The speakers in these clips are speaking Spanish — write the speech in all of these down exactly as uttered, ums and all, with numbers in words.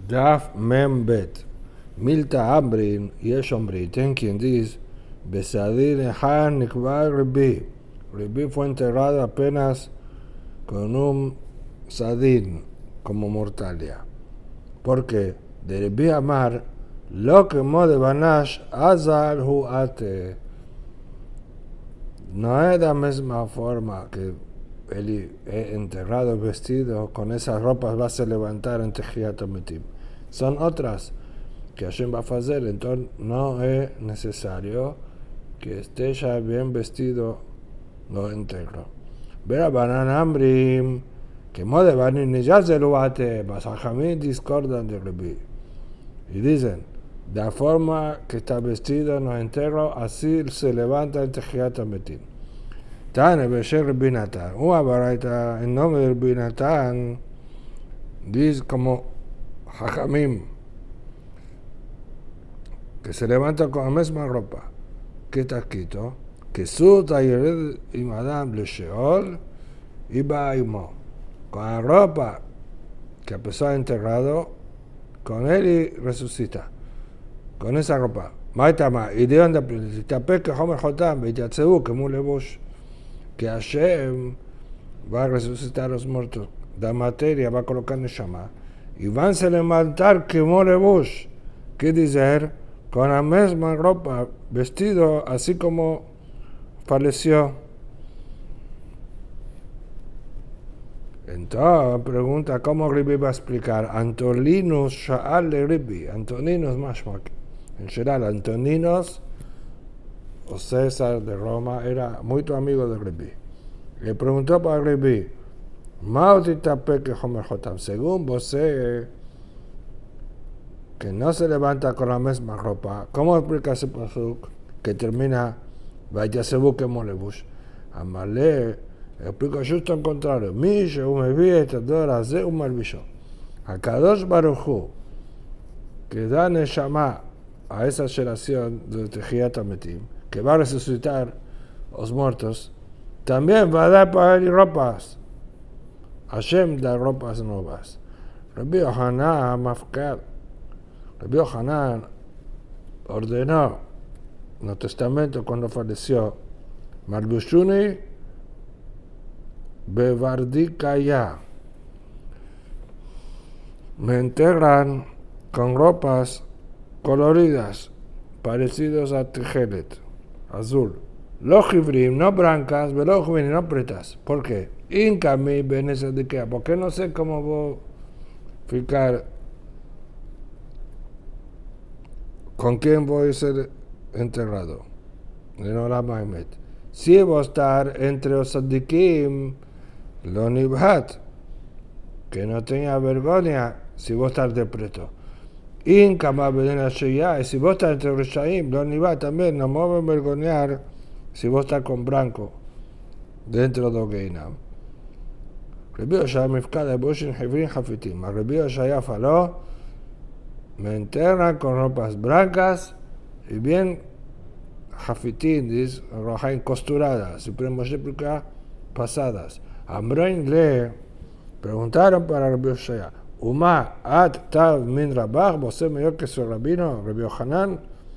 Daf Mem Bet. Milta Ambrin, יש אומרים, ten quien dice, Besadir Ehan Nikbar Ribi. Ribi fue enterrado apenas con un sadin como mortalia. Porque de Ribi Amar, lo que mode Banash, Azar hu ate. No es de la misma forma que él enterrado, vestido, con esas ropas va a se levantar en Tejiat Metim. Son otras que Hashem va a hacer, entonces no es necesario que esté ya bien vestido, lo entero. Ver a Banan Ambrim, que mode Banin ya se lo ate, Basajamín discordan de Rebi. Y dicen, de la forma que está vestido no entero, así se levanta en Tejiat Metim. Tane Besher Rabbi Natan, una baraita en nombre de Rabbi Natan, dice como Jajamim, que se levanta con la misma ropa. ¿Qué está escrito? Que Suta Yered y Madame Le Sheol y Baimo. Con la ropa que empezó a enterrado, con él y resucita. Con esa ropa. Maitama, y de dónde aprende? Tapé que Homer Jotam, y Yatsebu, que Mulebush, que Hashem va a resucitar a los muertos. La materia va a colocar en Shama. Y van a levantar que Mulebush. ¿Qué dice? Con la misma ropa, vestido así como falleció. Entonces pregunta cómo Ribi va a explicar. Antoninus Sha'al le Ribi. Antoninus Mashmak. En general, Antoninos o César de Roma era muy amigo de Ribi. Le preguntó para Ribi, según vos que no se levanta con la misma ropa, ¿cómo explica ese pasuk que termina Vayasebu que Molebush? Amalé explica justo al contrario. Misha umeviet adora ze umalbisho. A Kadosh Baruch Hu, que da neshama a esa generación de Tejiat Metim, que va a resucitar los muertos, también va a dar para él ropas. Hashem da ropas nuevas. Rabbi Yohanan Mafkad. Rabbi Yohanan ordenó en el testamento cuando falleció, Malbushuni Bevardikaya. Me enterran con ropas coloridas, parecidos a Tejelet, azul. Los jibrim, no blancas, velos no pretas. ¿Por qué? Inca mi benese de qué, porque no sé cómo voy a ficar, con quién voy a ser enterrado. En Olam Haemet. Si voy a estar entre los sadikim, lo nibhat, que no tenga vergüenza, si voy a estar de preto. Inca más benese ya, y si voy a estar entre los shaim, lo nibhat también, no me voy a vergonzar si voy a estar con blanco dentro de Geinam. Rabbi Yoshaya mifkad de Boshin Hevrin Hafitim. Rabbi Yoshaya faló, me enterran con ropas blancas y bien Hafitim, dice, rojain costuradas, Supremo Sheplika pasadas. Amrein le preguntaron para Rabbi Yoshaya, Uma at tav min rabach, vos mejor que su rabino, Rabbi Yohanan,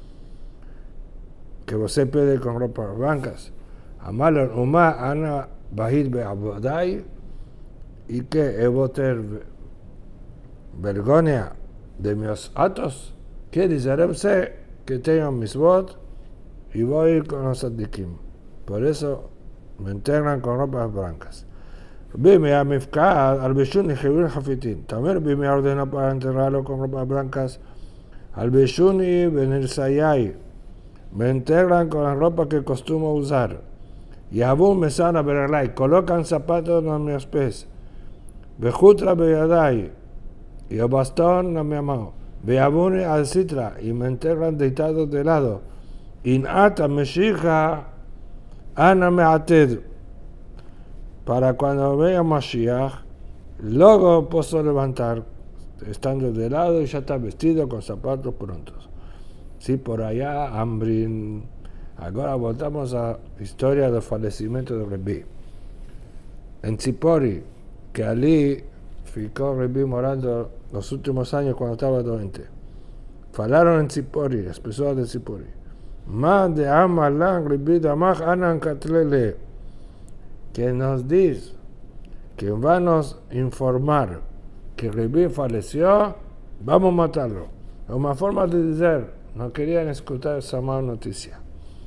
que vos pide con ropas blancas. Amalon Uma ana bahid be'abodai, y que evo ter vergüenza de mis actos. ¿Qué dice? Sé que tengo mis votos y voy a ir con los sadikim. Por eso me enterran con ropas blancas. Rabbi me ha mifkad al beshun y jebir hafitin. También Rabbi me ordenó para enterrarlo con ropas blancas. Al beshun y benirsayai. Me enterran con la ropa que acostumo usar. Y aún me sana veralai. Colocan zapatos en mis pies. Bejutra beyadai. Y el bastón no me amó. Beabune al citra. Y me enterran deitados de lado. Inata meshija. Ana me ated. Para cuando vea Mashiach, luego puedo levantar, estando de lado y ya está vestido con zapatos prontos. Sí, por allá, Ambrin. Ahora voltamos a la historia del fallecimiento de Rebi. En Tzipori, que allí ficó Rebbi morando los últimos años cuando estaba doente. Falaron en Tzipori, las personas de Tzipori. Ma de Amalan Rebbi Damach Anan Katlele, que nos dice que va a nos informar que Rebbi falleció, vamos a matarlo. Es una forma de decir, no querían escuchar esa mala noticia.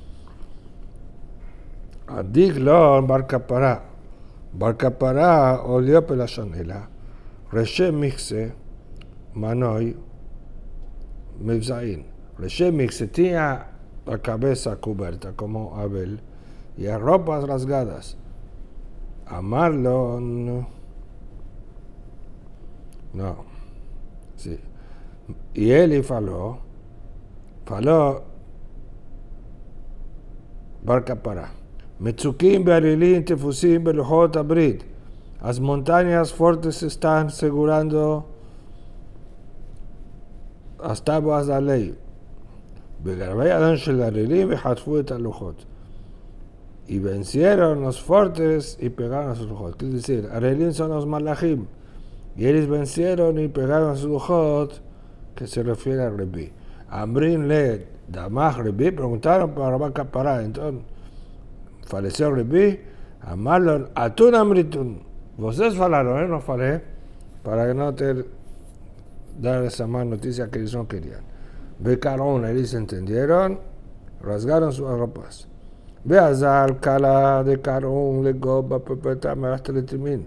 Adiglo Bar Kappara. Bar Kappara olió por la chanela. Reshe Mixe, Manoi, Mevzain. Reshe Mixe tenía la cabeza cubierta como Abel y las ropas rasgadas. Amarlo, no. No. Sí. Y él faló, faló Bar Kappara. Metzukim be'arilim tefusim beluchot abrit. Las montañas fuertes están asegurando las tabuas de la ley. Be'garvei adan shel arilim ve'hatfu et haluchot. Y vencieron los fuertes y pegaron a sus luchot. Quiere decir, arilim son los malachim. Y ellos vencieron y pegaron a sus luchot, que se refiere a Rebbi. Amrin le Damach Rebbi, preguntaron para Bar Kappara. Entonces, falleció Rebbi, amarlo, atun amritun. Vocês falaron, ¿eh? No falé, para que no te dar esa mala noticia que ellos no querían. Becaron, ellos entendieron, rasgaron sus ropas. Beazal, Kala, de Caron, le Goba, Pepeta, Merasteletimin.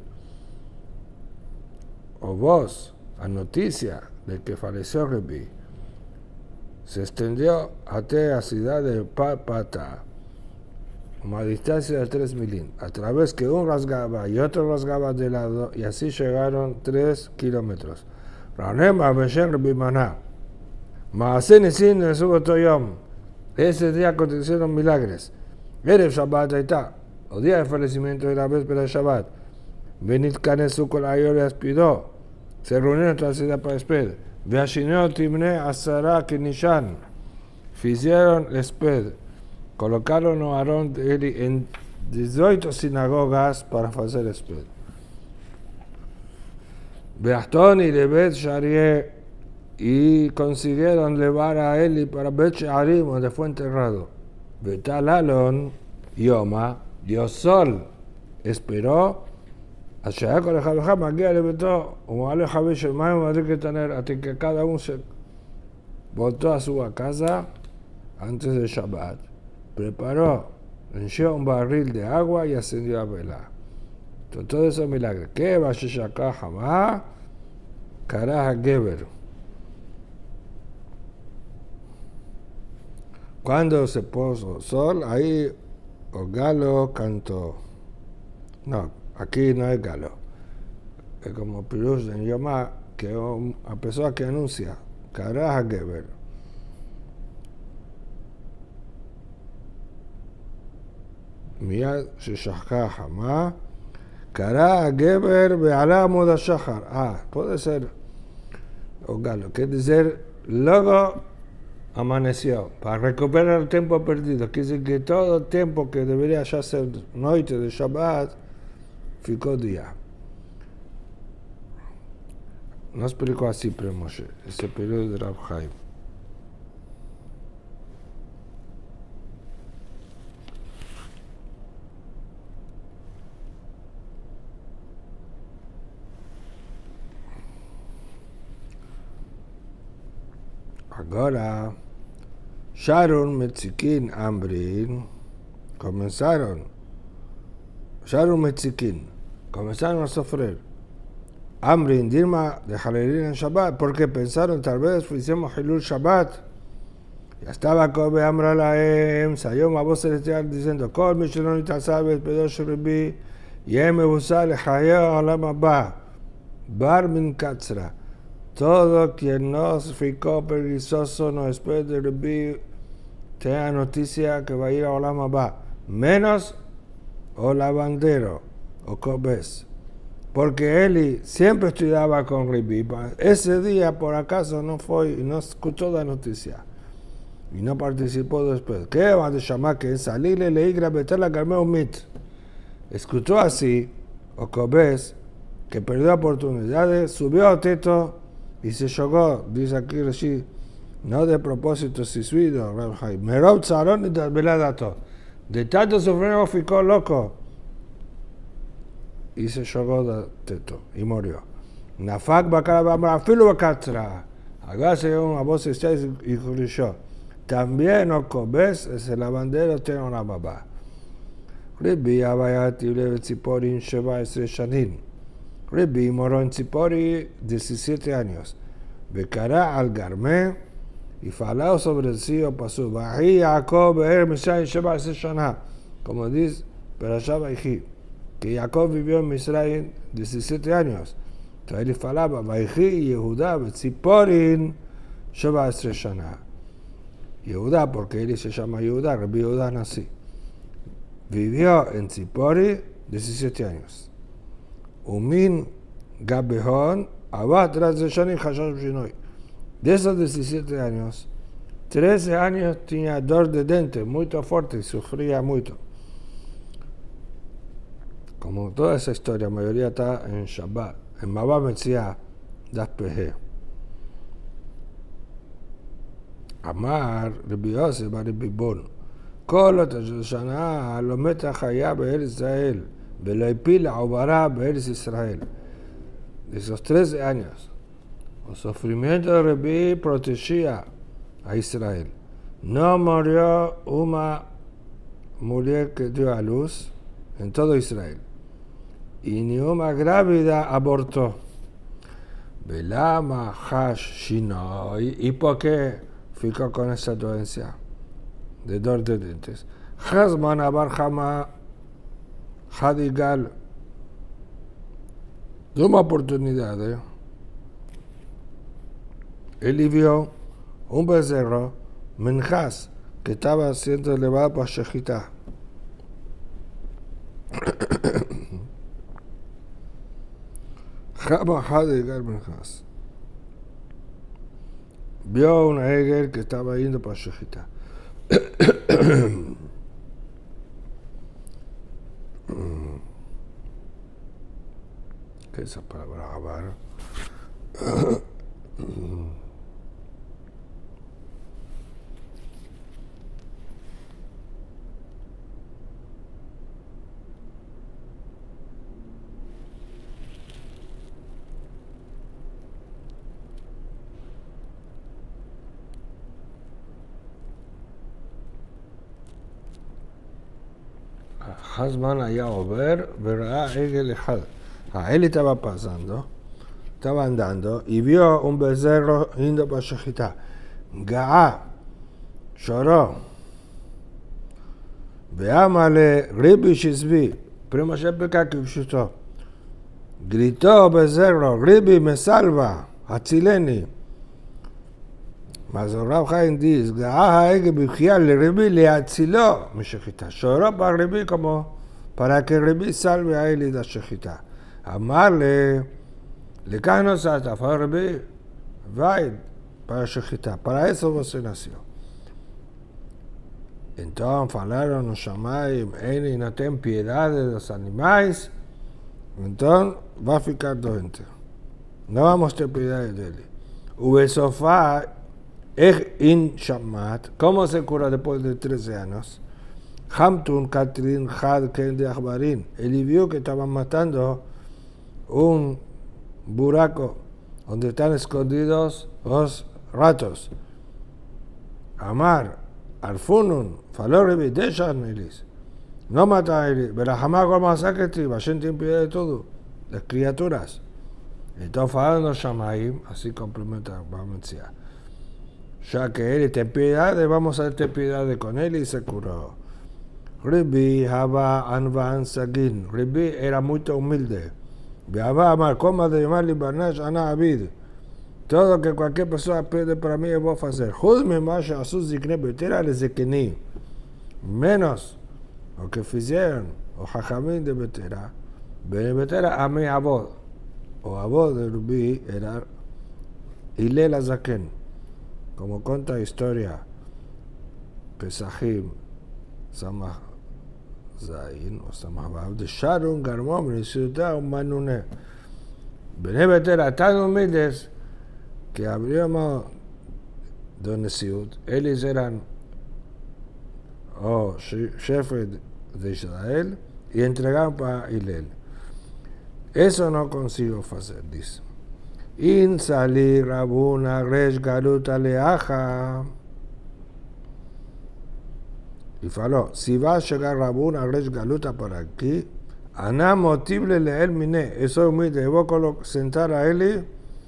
O vos, la noticia de que falleció Rebbi se extendió hasta la ciudad de Pata, una distancia de tres milín, a través que uno rasgaba y otro rasgaba de lado, y así llegaron tres kilómetros. Ranema Beshen Rebbi Maná. Maasen Esin en Subotoyom. Ese día acontecieron milagros. Erev Shabbat Aitá. El día del fallecimiento de la víspera de Shabbat. Benit Kanesu con la Ayor aspidó. Se reunieron toda la ciudad para despedir. Veashineo Timne Asara Kenishan. Hicieron el esped. Colocaron a Aarón en dieciocho sinagogas para hacer el esped. Beastón y de Bet Sharie, y consiguieron llevar a Eli para Bet Sharim, donde fue enterrado. Betalalon Yoma, Dios Sol, esperó a llegar con el Jabeja Magia le vetó, como Ale Jabe Shemaim, hay que tener, hasta que cada uno se voltó a su casa antes de Shabbat. Preparó, enchó un barril de agua y ascendió a vela. Todo eso es milagro. ¿Qué va a ser acá jamás? Caraja Geber. Cuando se puso el sol, ahí el galo cantó. No, aquí no es galo. Es como Pirush en Yomá, que a pesar que anuncia, Caraja Geber. מיד ששחקה החמה, קרא הגבר ועלה עמוד השחר. Ah, puede ser o galo, quiere decir, luego amaneció, para recuperar el tiempo perdido. Quiere decir que todo el tiempo que debería ya ser noche de Shabbat, ficó día. No explicó así, pero Moshe, ese periodo de Rav Chaim. Agora, Sharon Metzikin Ambrin comenzaron, Sharon Metzikin comenzaron a sufrir. Ambrin, Dilma de Halerin en Shabbat, porque pensaron tal vez hicimos Hilul Shabbat. Ya estaba Kobe Amra Laem, Sayom a voz celestial diciendo, Kol Mishelon Itasabes, Pedosh Rebbi, Yem Ebusal, Hayah Olam Abba, Bar Min Katzra. Todo quien no ficó perezoso no después de Rebbi tenga noticia que va a ir a Olam Abba, menos o lavandero o Kobes, porque Eli siempre estudiaba con Rebbi. Ese día por acaso no fue y no escuchó la noticia y no participó después. ¿Qué va a llamar que salirle le igra betar la carmeo mit? Escuchó así o Kobes que perdió oportunidades, subió al techo y se jugó, dice aquí Rashi, no de propósito, si subido, Merov Tzaron y Veladato. De tanto sufrir, ficó loco y se jugó del techo y murió. Nafak Bakara Filu Bakatra. Acá se dio una voz y corrigió. También Okobes es el lavandero, tiene una babá. Rebbi Abayati Leve Tzipori en Sheva Esre Shanin. Rebbi moró en Tzipori diecisiete años. Becará al Garmé y faló sobre el sío pasó. Bají Jacob Be'er Misraim Sheva Esre Shana. Como dice Perashá Bají, que Jacob vivió en Misraim diecisiete años. Entonces él falaba, Bají Yehudá Betziporin Sheva Esre Shana. Yehudá, porque él se llama Yehudá, Rebbi Yehudá nací. Vivió en Tzipori diecisiete años. Umin Gabehon, Abad Razeshanin Hashash Shinoi. De esos diecisiete años, trece años tenía dolor de dientes muy fuerte y sufría mucho. Como toda esa historia, la mayoría está en Shabbat. En Mabá Metzia, Das Peje. Amar, Rebbi Yosef, Rebbi Bon. כל השנה הלומד החיה בארץ ישראל ולא הפיל העוברה בארץ ישראל. De esos trece años, el sufrimiento de Rebbi protegía a Israel. No murió una mujer que dio a luz en todo Israel. Y ni una grávida abortó. Belama hash shinoi. ¿Y por qué ficó con esa dolencia de dolor de dientes? Hazman Abar Hama Hadigal. De una oportunidad, ¿eh? Él vio un becerro, Menjas, que estaba siendo elevado por Shechita. Hama Hadigal Menjas. Vio un Egel que estaba yendo por Shechita. ¿Qué es esa palabra? Abar. Hazman allá over, verá Egel Ejad. Ah, él estaba pasando, estaba andando y vio un becerro yendo por Shechita. Ga'a, lloró. Veámale, Rebbi Shizbi, primo Shepeka que usó. Gritó becerro, Rebbi me salva, Atzileni. Mas el Rav Chaim dice, Ga'a Egel Bichial le Rebbi le atziló mi Shechita. Lloró para Rebbi como para que Rebbi salve a él y da Shechita. Amarle, le canos hasta fue Rebbi, vai para Shechita. Para eso você nació. Entonces falaron los Shamayim, Eni no ten piedad de los animales. Entonces va a ficar doente. No vamos a tener piedad de él. Ubesofá, Ech in Shamat, ¿cómo se cura después de trece años? Hamtun Katrin Had Ken de Achbarin. Él vio que estaban matando un buraco donde están escondidos los ratos. Amar, Arfunun, faló Rebbi, dejan eles. No mata a él, pero jamás como masacre, la gente impide de todo, las criaturas. Entonces, falando los Shamayim, así complementa Bamencia. Ya que él te piedad, vamos a tener piedad con él y se curó. Rebbi Haba Anvan Sagin. Rebbi era muy humilde. Beabá Amar, coma de llamarle Barnash Ana Abid. Todo que cualquier persona pide para mí, voy a hacer. Juzme más a sus zikne betera les zekeni. Menos lo que hicieron, o Jajamín de betera. Bene betera a mi abod. O abod de Rebbi era Hillel Azaken. Como cuenta historia, Pesachim, Samach Zain, o Samach Baab, de Sharon Garmom, y ciudad un manuné. Bene Betera tan humildes que abríamos donde Siud, ellos eran oh, jefes de Israel y entregaron para Hillel. Eso no consigo hacer, dice. In sali Rabuna resh galuta leaja. Y faló, si va a llegar Rabuna resh galuta por aquí, aná motible leer miné, eso es muy de vos sentar a él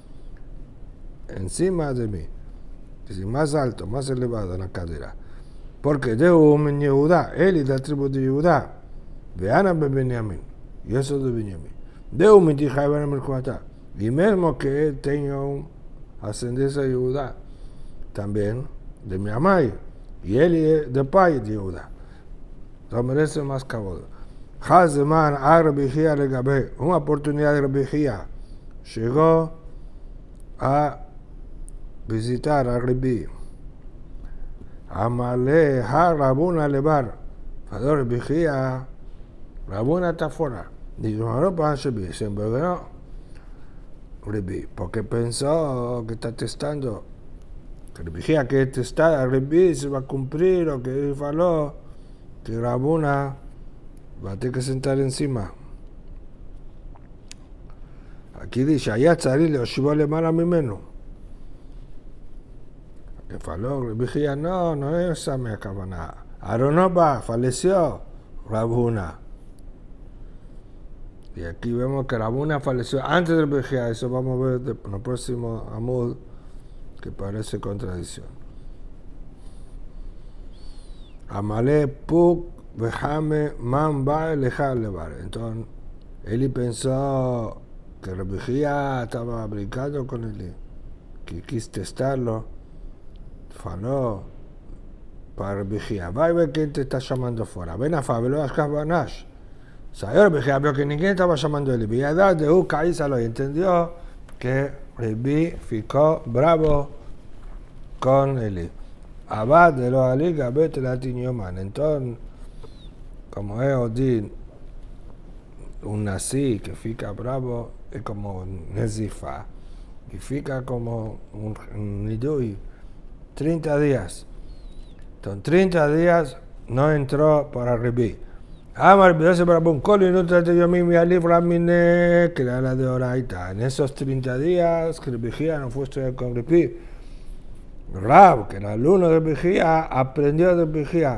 encima de mí, es decir, más alto, más elevado en la cadera. Porque de un Yehudá, él es de la tribu de Yehudá, vean ben Benjamín, y eso de Benjamín. De un mitija ben Mercuatá, y mismo que él tenga ascendencia de Yehudá, también de mi amai, y él es de pai de Yehudá. Lo merece más cabodo. Hazman a Rabbi Hia Legabe, una oportunidad de Rabbi Hia, llegó a visitar a Rabbi. Amale ha Rabuna levar. Fador Rabbi Hia, Rabuna está fuera. Dijo, no para Rabbi, se envergonó Rabbi, porque pensó que está testando. Que Rabbi Hia que testar a Rabbi se va a cumplir lo que él faló, que Rabuna va a tener que sentar encima. Aquí dice, allá tzari le oshivó le mala mi menú. Que faló, Rabbi Hia, no, no es esa mi cabana. Aronoba, falleció Rabuna. Y aquí vemos que Rabuna falleció antes de Rabbi Hia. Eso vamos a ver en el próximo Amud, que parece contradicción. Amale puk vejame man va lejar levar. Entonces, Eli pensó que Rabbi Hia estaba brincando con él, que quiso testarlo. Faló para Rabbi Hia, va y ve quién te está llamando fuera. Ven a Fabelo Ashkabanash. Salió Rabbi Hia, vio que ninguém estaba llamando a él. Y a dar de un caízalo y entendió que Rabbi ficó bravo con él. Abad de los aligas, vete la tiñoman. Entonces, como es Odín, un nazi que fica bravo, es como un nezifa. Y fica como un nidui. treinta días. Entonces, treinta días no entró para Rabbi. Amar Rabbi para un colo y no trate yo mismo a librar mine, que era la de Oraita. En esos treinta días, que Rabbi Hia no fue a estudiar con Rabbi. Rab, que era alumno de Rabbi Hia, aprendió de Rabbi Hia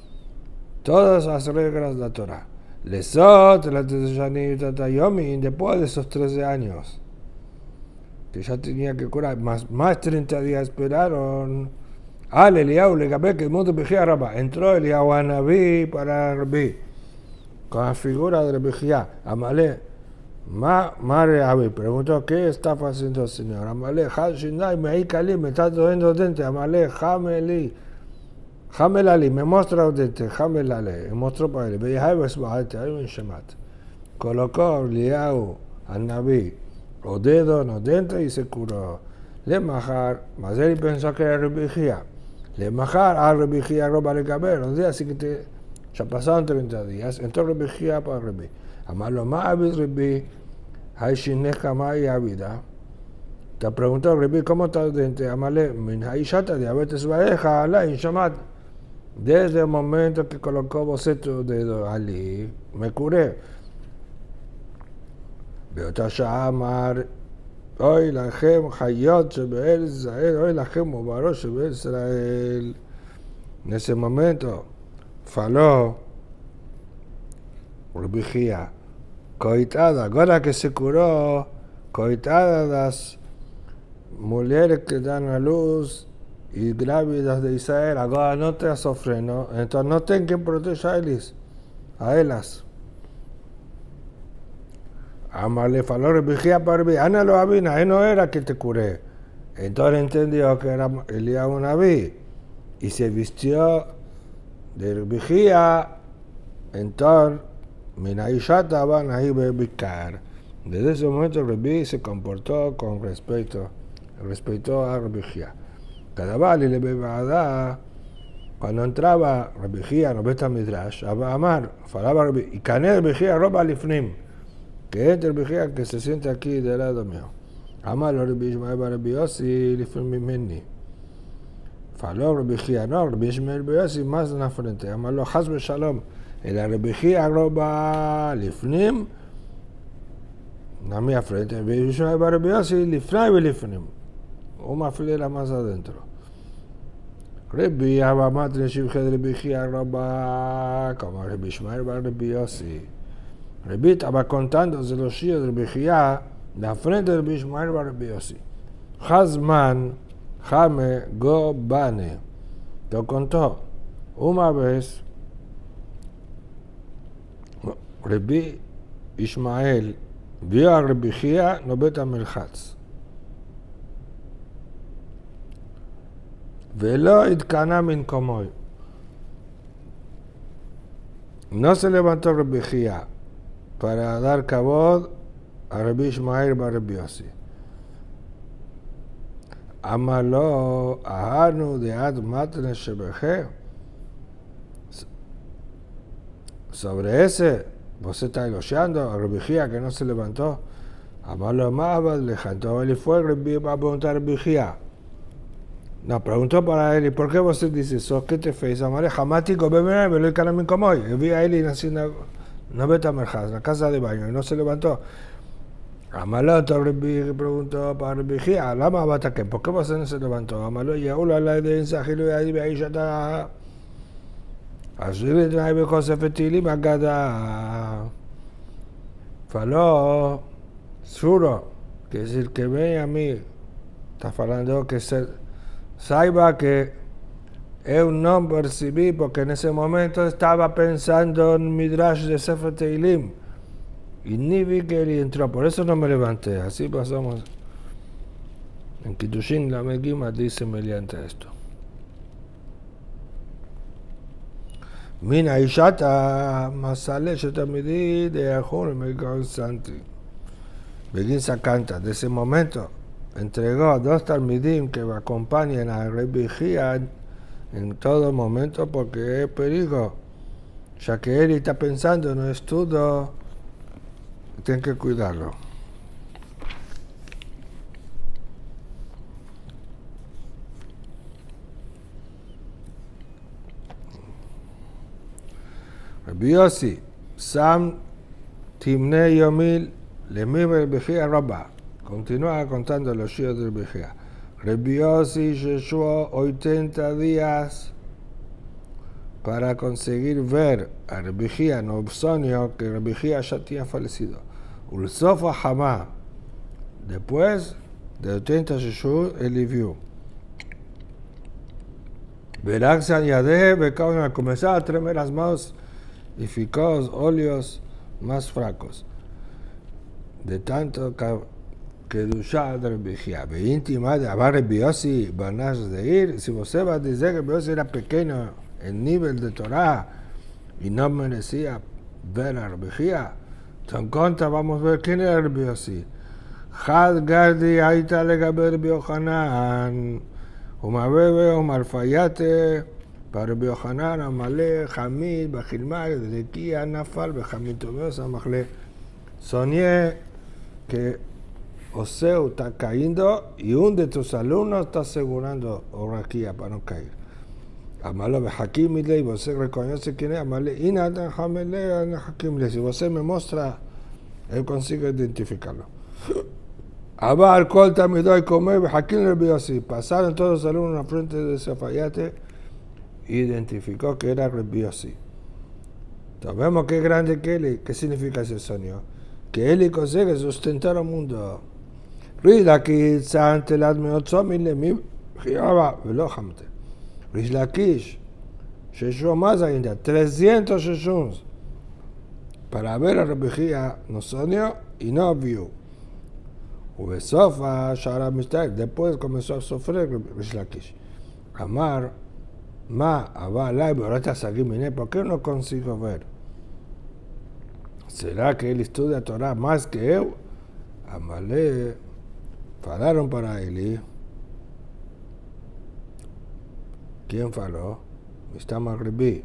todas las reglas de la Torah. Lesot, la Tatayomi, después de esos trece años, que ya tenía que curar, más, más treinta días esperaron. Al Eliyahu le capé que el mundo Rabbi Hia Rabba. Entró Eliyahu a Naví para Rabbi, con la figura de Rabbi Hia. Amale, ma, Mare Abi, preguntó, ¿qué está haciendo el Señor? Amale, Hashinai, me hay cali, me está doendo dente. Amale, Jameli, Jamelali, me muestra los dentes, Jamelale, me mostró para él. Veía, ves, bajate, hay un shemat. Colocó Eliyahu a Naví los dedos, los dentes y se curó. Le majar, mas él pensó que era Rabbi Hia. Le majar a Rabbi Hia roba de cabello. Los días siguientes, ya pasaron treinta días, entró Rabbi Hia para Rabbi. Amalo ma abid Rabbi, hay shineja ma y abida. Te preguntó Rabbi, ¿cómo está el diente? Amale, min haishata diabetes vaeja, ala inshamat. Desde el momento que colocó boceto de Ali, me curé. Beotasha amar, hoy la gem hayot shebeel Israel, hoy la gem mubarak shebeel Israel. En ese momento, faló Rabbi Hia, coitada, ahora que se curó, coitada las mujeres que dan a luz y grávidas de Israel, ahora no te sufren, ¿no? Entonces no tienen que proteger a ellas, a ellas. Amale faló Rabbi Hia para Rabbi, Ana lo avina, él no era que te curé. Entonces entendió que era Eliyahu Naví y se vistió de Rabbi Hia. Entonces, Minaishata van a ir a Bikar. Desde ese momento Rabbi se comportó con respeto, respetó a Rabbi Hia. Cada vez le bebada, cuando entraba Rabbi Hia, no beta midrash, Amar, falaba Rabbi, y cané Rabbi Hia roba lifnim. que entre Rabbi que se siente aquí del lado mío. Amalo Rabbi Ishmael bar Rabbi Yossi lifnim mimeni. Faló Rabbi Jia, no, Rabbi Ishmael bar Yossi más en la frente. Amalo Haz Shalom. El Rabbi Jia roba lifnim, a mi frente. Rabbi Ishmael bar Rabbi Yossi lifnai ve lifnim. Una filera más adentro. Rabbi Abamat Reshivched Rabbi Jia roba, como Rabbi Ishmael bar Rabbi Yossi. Rabbi estaba contándose los shíos de Rabbi Jia, la frente de Rabbi Ishmael bar Rabbi Yossi. Hazman, Jame, Go, Bane. Lo contó. Una vez, Rabbi Ishmael vio a Rabbi Jia no bet המלחץ. ולא התקנה ממקומו. No se levantó Rabbi Jia para dar cabod a Rabbi Ishmael bar Rabbi Yossi. Amalo ahanu de ad matne shebeje. Sobre ese, vos está elogiando a Rabbi Jia que no se levantó. Amalo mabad le jantó él y fue Rabbi va a preguntar a Rabbi Jia. No, preguntó para él, ¿y por qué vos dices eso? ¿Qué te fez? Amale, jamático, bebé, me lo he canado como hoy. Vi a él y nací en una beta merjaz, en la casa de baño, y no se levantó. Amalo, Rabbi preguntó para Rabbi Jia, ¿lama bata qué? ¿Por qué vos no se levantó? Amalo, y ahora la de ensajilo y ahí ahí ya está. Así le trae cosas fetiles, magada. Faló, suro, que es el que ve a mí, está hablando que se. Saiba que eu no percibí porque en ese momento estaba pensando en Midrash de Sefer Teilim y ni vi que él entró, por eso no me levanté. Así pasamos. En Kiddushin la Megima dice mediante esto. Mina Ishata Masale Shetamidi de Ahun Megal Santi. Beginsa canta, de ese momento entregó dos talmidim que me acompañan a Rabbi Jia en todo momento porque es peligro, ya que él está pensando en el estudio, tiene que cuidarlo. Rabbi Yossi, Sam Timnei Yomil, Lemim Rabbi Jia Rabba. Continúa contando los shíos de Rabbi Jia. Rabbi Yossi Yeshua ochenta días para conseguir ver a Rabbi Jia, no obsonio que Rabbi Jia ya tenía fallecido. Ulsofa Hamá. Después de ochenta Yeshua, él vio. Veraxan Yadeh, Bekauna, comenzaba a tremer las manos y ficó óleos más fracos. De tanto que Kedushá de Rabbi Jia, íntima de Abar Rabbi Yossi, Banash de ir, si usted va a decir que Rabbi Yossi era pequeño en nivel de Torah y no merecía ver a Rabbi Jia, en contra vamos a ver quién era Rabbi Yossi. Had Gardi Aita Legabe Rabbi Yohanan, Umabebe, Umarfayate, para Rabbi Yohanan, Amale, Hamid, Bajilmar, Zekia, Nafal, Bejamid Tomeos, Amachle. Soñé que Oseo está cayendo y un de tus alumnos está asegurando oraquía para no caer. Amalo Hakim y ley, vos reconoce quién es, Amale, y nada, Hamele, Hakim le si vos me muestra, él consigue identificarlo. Abar, Colta, me doy comer, Hakim le vio así. Pasaron todos los alumnos frente de Safayate, identificó que era Rabbi Yossi. Entonces vemos qué grande que él, qué significa ese sueño. Que él consigue sustentar al mundo. Rish Lakish, ante la admiración, le mi giraba, velojamente. Rish Lakish, Sheshua más ainda, trescientos Sheshuns, para ver a Rabbi Jia, no soñó y no vio. Ubesofa, Shara Mistak, después comenzó a sufrir Rish Lakish. Amar, Ma, Abba, Lai, ahorita seguí, ¿por qué no consigo ver? ¿Será que él estudia Torah más que yo? Amalé, falaron para él. ¿Quién faló? Está Magribi.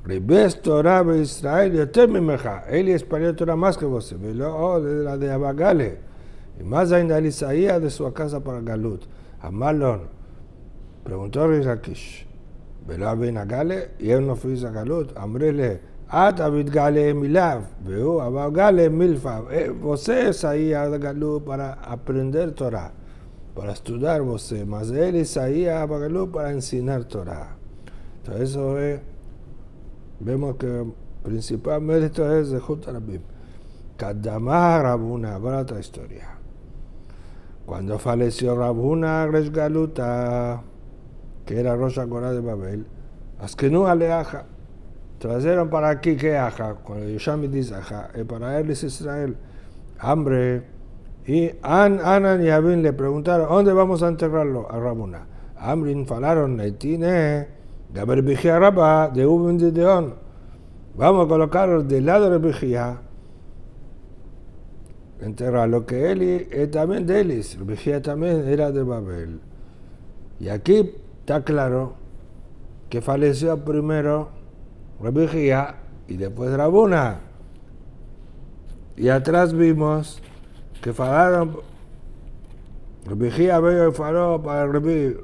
Ribes Torah de Israel, yoter mimeja. Él expandió Torah más que vos. Velo de la de Abagale. Y más ainda el Isaías de su casa para Galut. Amalon. Preguntó Rizakish. Velo a Ben Agale, y él no fue a Galut. Ambrele, at Abid Gale Milav. Veo Abagale Milfav. Você saía de Galut para aprender Torah, para estudiar você. Mas él Isaías a Galut para enseñar Torah. Entonces eso es. Vemos que el principal mérito es de Jut Rabim. Kadamah Rabuna, ahora otra historia. Cuando falleció Rabuna Resh Galuta, que era Rosh Agorá de Babel, Askenu Aleaja, trajeron para aquí que Aja, cuando Yoshami dice Aja, y para él es Israel, hambre, y An, Anan y Abin le preguntaron, ¿dónde vamos a enterrarlo a Rabuna? Amrin falaron, Neitine, Gaber Bijia Rabba, de Ubin de Deón. Vamos a colocarlo del lado de Bijia. Enterrarlo, que Eli es también de Elis. Bijia también era de Babel. Y aquí está claro que falleció primero Bijia y después Rabuna. Y atrás vimos que falaron, Bijia veo y faló para Rabbi.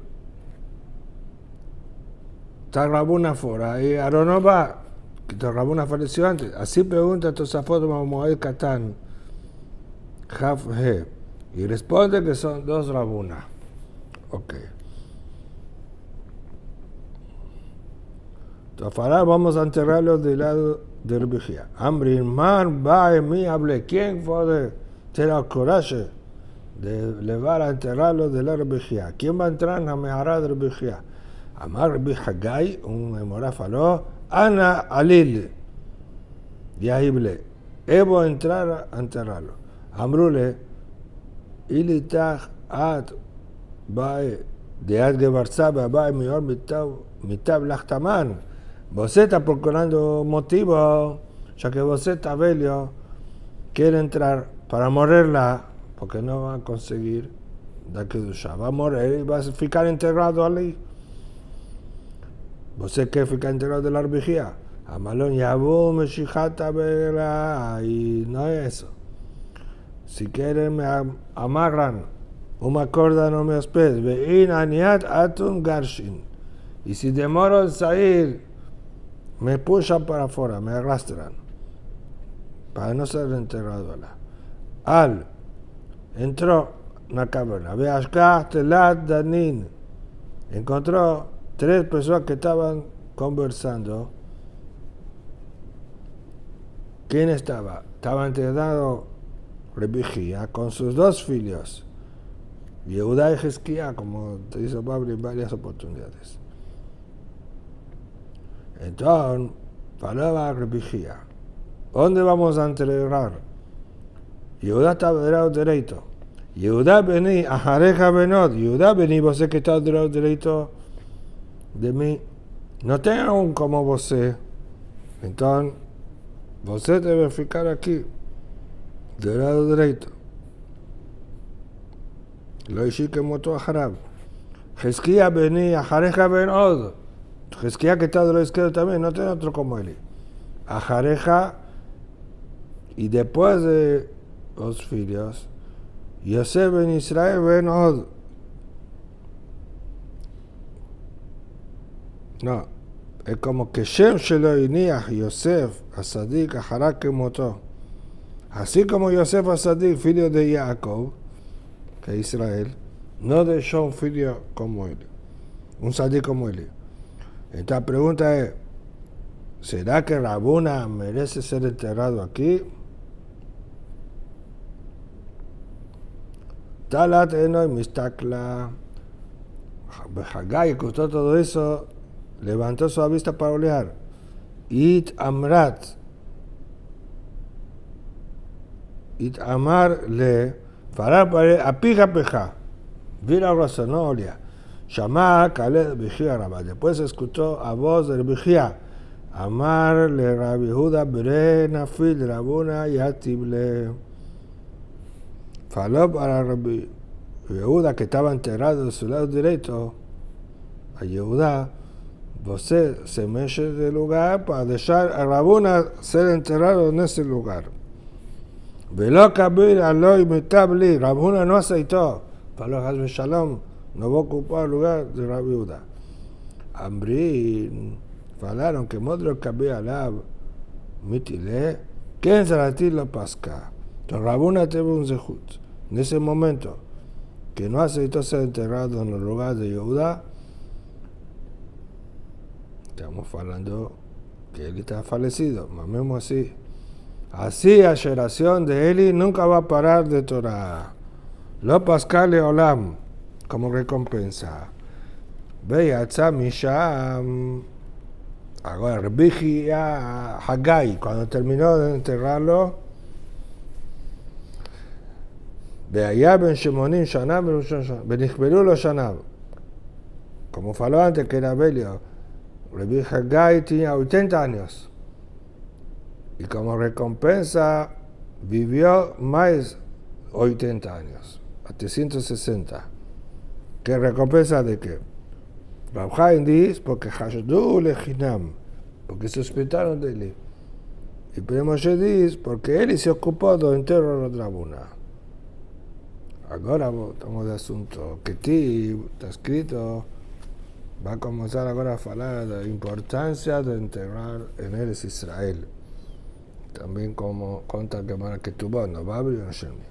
Está Rabuna fuera, y Aronova, que Rabuna falleció antes. Así pregunta Tosafot Moed Katán, Jaf He, y responde que son dos Rabuna. Ok. Entonces, vamos a enterrarlos del lado del Bijia. Amrin man, va en mí, hable. ¿Quién fue de tener el coraje de llevar a enterrarlos del lado del Bijia? ¿Quién va a entrar en la mejara del Bijia? Amar Rabbi Hagai, un memorá faló, Ana Alil, Yahible, Evo a entrar a enterrarlo. Amrule, Ilitach Ad Bae, de Ad Gebarzaba, Bae Mior Mitab Lachtaman. Você está procurando motivo, ya que você está velho, quiere entrar para morirla, porque no va a conseguir da Kedusha. Va a morir y va a ficar enterrado allí. Você quer ficar enterrado de la Bijia. Amalón Yabu Meshijata Bela, y no es eso. Si quieren me amarran una corda no me hosped. Vein aniat atun garshin. Y si demoro en salir, me pushan para afuera, me arrastran. Para no ser enterrado allá. Al entró en la caverna. Ve Ashkah Telat Danin. Encontró tres personas que estaban conversando. ¿Quién estaba? Estaba enterrado Rebijía con sus dos hijos, Yehuda y Hezquía, como te dice Pablo en varias oportunidades. Entonces, falaba Rebijía, ¿dónde vamos a enterrar? Yehuda estaba del lado derecho. Yehuda vení, ajareja venod. Yehuda vení, vos que está del lado derecho de mí. No tengo un como vos. Entonces, vos debe ficar aquí, del lado derecho. Lo hice que moto a Harab. Hezquía vení, ajareja venod. Hezquía que está del lado izquierdo también, no tiene otro como él. Ajareja, y después de los hijos, Yosef ben Israel ben Od. No, es como que Shem shelo iniach Yosef Asadik Aharak Kemoto. Así como Yosef Asadik, filho de Jacob, que es Israel, no dejó un filho como él, un sadik como él. Esta pregunta es, ¿será que Rabuna merece ser enterrado aquí? Talat Enoy Mistakla. Hagai escuchó todo eso, levantó su vista para olear. It Amrat. It Amar le. Farar para apija peja. Vira rosa, no olía. Shama Kaled Bijia Rabba. Después escuchó a voz del Bijia. Amar le Rabbi Yehuda Berena Fil Rabuna Yatible. Faló para Rabbi Yehuda, que estaba enterrado de su lado derecho, a Yehuda, você se mexe de lugar para dejar a Rabuna ser enterrado en ese lugar. Velo kabir aloy metabli, Rabuna no aceitó, para los Shalom, no va a ocupar el lugar de Rabbi Yehuda. Ambrin, falaron que modro kabir alab, mitile, ¿quién se la tira pasca? Entonces Rabuna tuvo un zehut. En ese momento, que no aceitó ser enterrado en el lugar de Yehuda, estamos hablando que él está fallecido, más mismo así. Así la generación de Eli nunca va a parar de Torah. Lo pascal olam, como recompensa. Veyatza Misham. Ahora, Rebiji a Haggai, cuando terminó de enterrarlo, Be'ayá ben Shemonim Shanab Benichberu lo Shanab. Como faló antes que era Belio, Rebiji Haggai tenía ochenta años. Y como recompensa vivió más ochenta años, hasta ciento sesenta. ¿Qué recompensa de qué? Rav Chaim dice, porque Hashdu Lechinam, porque sospecharon de él. Y Pnei Moshe dice, porque él se ocupó del entierro de Rabuna. Ahora estamos de asunto que ti está escrito, va a comenzar ahora a hablar de la importancia de enterrar en Eretz Israel. También como cuenta que para que tuvo no va a abrir un Shemi.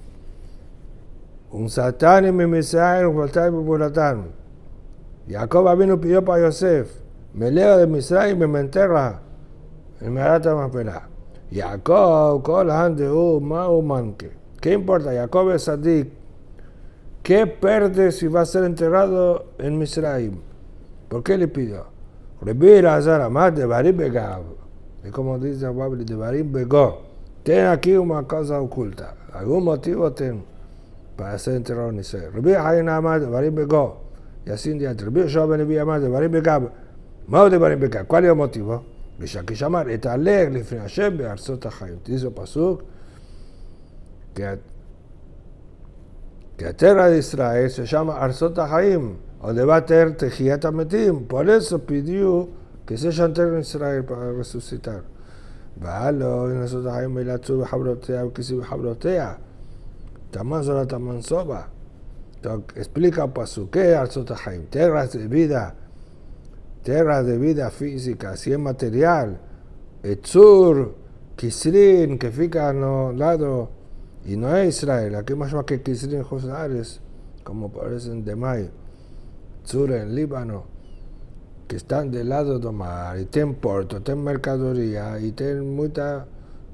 Un satán y mi Misrael, un voltaje populatán. Jacob vino pidió para Yosef, me leva de Misrael y me enterra en Merata Mapelá. Jacob, con la gente, uh, ma, uh, manque. ¿Qué importa? Jacob es sadik. ¿Qué perde si va a ser enterrado en Misraim? ¿Por qué le pidió? Rebir Azar Amad de Barim Begab. Es como dice Babli de Barim Begó. Ten aquí una cosa oculta. Algún motivo ten para ser enterrado en Israel. Rebir Hayin Amad de Barim Begó. Y así en día. Rebir Shoben Levi Amad de Barim Begab. Mao de Barim Begab. ¿Cuál es el motivo? Bishaki Shamar. Et Aleg Lifnei Hashem Be'arzot HaChaim. Dice el pasuk que que la tierra de Israel se llama Arzot HaChaim, donde va a tener Tehiyat HaMetim. Por eso pidió que se haya enterrado en Israel para resucitar. Valo, en Arzot HaChaim, Belatzu, Behabrotea, Bekisi, Behabrotea. Taman Zora, Taman Soba. Explica paso, ¿qué es Arzot HaChaim? Tierras de vida, tierras de vida física, así es material. Etzur, Kisrin, que fica al lado. Y no es Israel, aquí más que Kisrin Josares, como parecen de Mayo, Tzur en Líbano, que están del lado del mar, y tienen puerto, tienen mercadería, y tienen mucha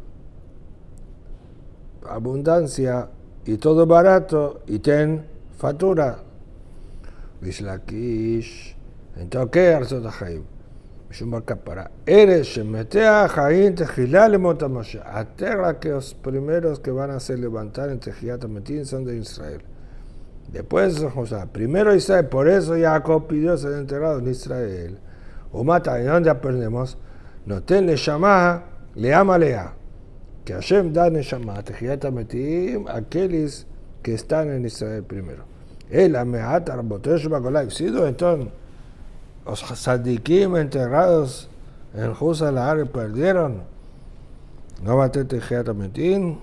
abundancia, y todo barato, y tienen factura. Bishlakish, entonces, ¿qué es Arzot HaChaim? para Eres Shemetea Jaín Tejilá Lemot HaMashiach. A tierra que los primeros que van a ser levantar en Tehiyat HaMetim son de Israel. Después, o sea, primero Israel, por eso Jacob pidió ser enterrado en Israel. O mata, ¿y dónde aprendemos? No ten Neshama, le ama lea. Que Hashem da Neshama, Tehiyat HaMetim, aquellos que están en Israel primero. El Ameat Arbotesh Bakolai, sido entonces. Los sadikim enterrados en Jusa la Are perdieron. No va a tener Tehiyat HaMetim.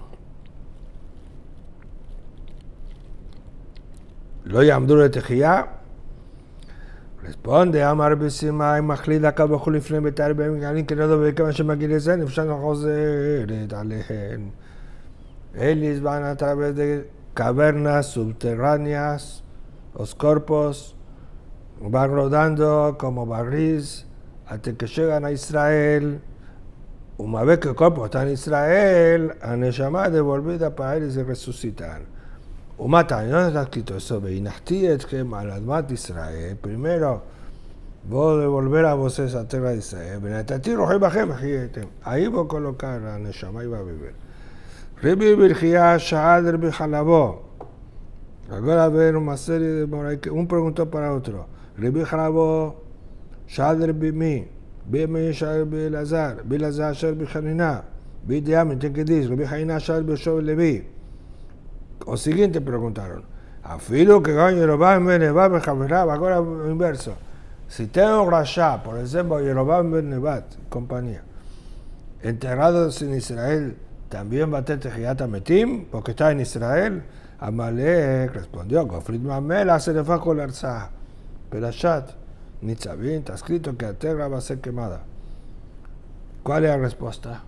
Lo yamdu le Tehiyah. Responde Amar Bisima y Machlid acá bajo el flame betar ben alguien que no debe que se maquilesen y fshan José Talehen. Ellos van a través de cavernas subterráneas, los cuerpos van rodando como barriles hasta que llegan a Israel. Una vez que el cuerpo está en Israel, a Neshama devolvida para ellos y resucitar. Umata, ¿no está escrito eso? Israel. Primero, vos devolver a vos esa tierra de Israel. Ahí vos colocar a Neshama y va a vivir. Ribi Birchia Shahad Ribi Jalabó. Ahora a ver una serie de moray que un preguntó para otro. Ribi Jalabó, Shahad Ribi Mi, Bimi Shahad Ribi Lazar, Bi Lazar Shahad Ribi Hanina, Bi Diam, ¿qué dice? Ribi Hanina Shahad Ribi Shov Levi. O siguiente preguntaron. Afilo que gaño lo va en Benevá, Bejaverá, ahora inverso. Si tengo un rasha, por ejemplo, Yerobam ben Nebat, compañía, enterrados en Israel, ¿también va a tener Tejiat Metim? Porque está en Israel. Amalek respondió, Gofrit Mamel hace de fajo la arza. Perashat, Nitzavim, está escrito que la tierra va a ser quemada. ¿Cuál es la respuesta?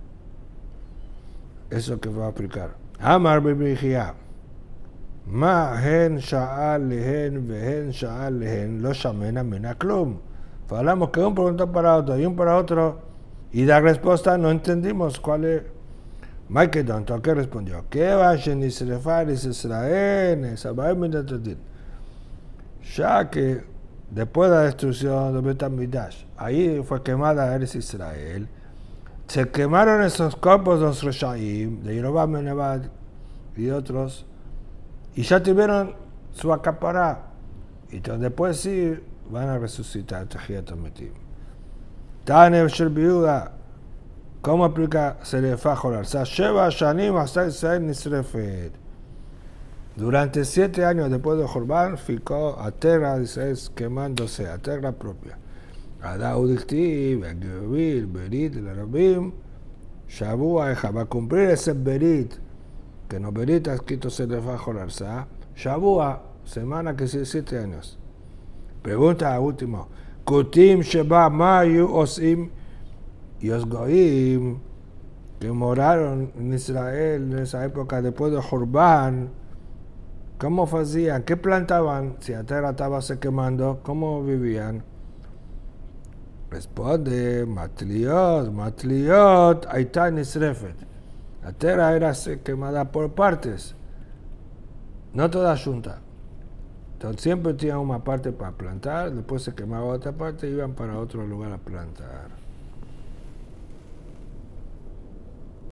Eso que va a aplicar. Amar Bibrigia. Ma hen sha'al lehen vehen sha'al lehen lo shamena mena klum. Hablamos que un preguntó para otro y un para otro y la respuesta no entendimos cuál es. Maikedon, ¿qué respondió? ¿Qué va a Nisrefar Israel? Ya que después de la destrucción de Bet Amidash, ahí fue quemada Eres Israel, se quemaron esos cuerpos de los Reshaim, de Yerobam ben Nebat y otros, y ya tuvieron su acapará. Y entonces después sí van a resucitar Tejiat Metim. Tane Shel Biuda. ¿Cómo aplica Serefá Jolarza? Sheva Shanim hasta Israel Nisrefet. Durante siete años después de Jorbán, ficó a tierra de Israel quemándose, a tierra propia. Ada Udiktiv, Agevil, Berit, el Arabim, Shabua, va a cumplir ese Berit, que no Berit ha escrito Serefá Jolarza. Shabua, semana que sí, siete años. Pregunta a último. Kutim Sheba Mayu Osim. Y los goim que moraron en Israel en esa época después de Jorbán, ¿cómo hacían? ¿Qué plantaban? Si la tierra estaba se quemando, ¿cómo vivían? Responde, Matliot, Matliot, Aitá Nisrefet. La tierra era quemada por partes, no toda junta. Entonces siempre tenían una parte para plantar, después se quemaba otra parte y iban para otro lugar a plantar.